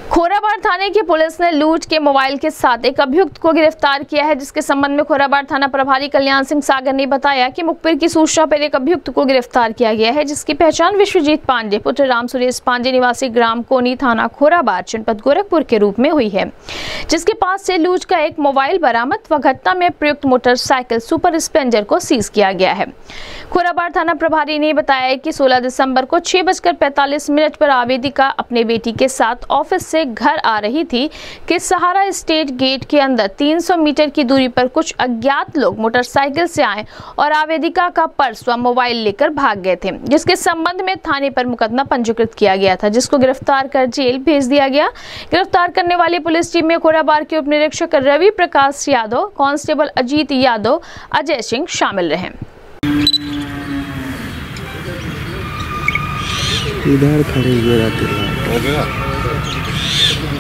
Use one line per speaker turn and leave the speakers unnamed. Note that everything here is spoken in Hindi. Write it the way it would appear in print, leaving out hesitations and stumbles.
खोराबाड़ थाने की पुलिस ने लूट के मोबाइल के साथ एक अभियुक्त को गिरफ्तार किया है, जिसके संबंध में खोराबाड़ थाना प्रभारी कल्याण सिंह सागर ने बताया कि मुखबिर की सूचना पर एक अभियुक्त को गिरफ्तार किया गया है, जिसकी पहचान विश्वजीत पांडे पुत्र राम सुरेश पांडे निवासी ग्राम कोनी थाना खोराबाड़ जनपद गोरखपुर के रूप में हुई है, जिसके पास से लूट का एक मोबाइल बरामद व घटना में प्रयुक्त मोटरसाइकिल सुपर स्प्लेंडर को सीज किया गया है। खोराबाड़ थाना प्रभारी ने बताया कि 16 दिसंबर को 6:45 पर आवेदिका अपने बेटी के साथ ऑफिस से घर आ रही थी कि सहारा स्टेट गेट के अंदर 300 मीटर की दूरी पर कुछ अज्ञात लोग मोटरसाइकिल से आए और आवेदिका का पर्स व मोबाइल लेकर भाग गए थे, जिसके संबंध में थाने पर मुकदमा पंजीकृत किया गया था, जिसको गिरफ्तार कर जेल भेज दिया गया। गिरफ्तार करने वाली पुलिस टीम में खोराबाड़ के उप निरीक्षक रवि प्रकाश यादव, कांस्टेबल अजीत यादव, अजय सिंह शामिल रहे।
इधर खड़े हुए रहते हैं।